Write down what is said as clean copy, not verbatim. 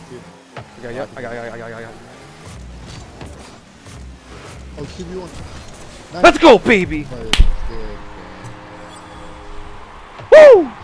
you. I got. Oh, should be one. Nice. Let's go, baby! Nice. Yeah. Woo!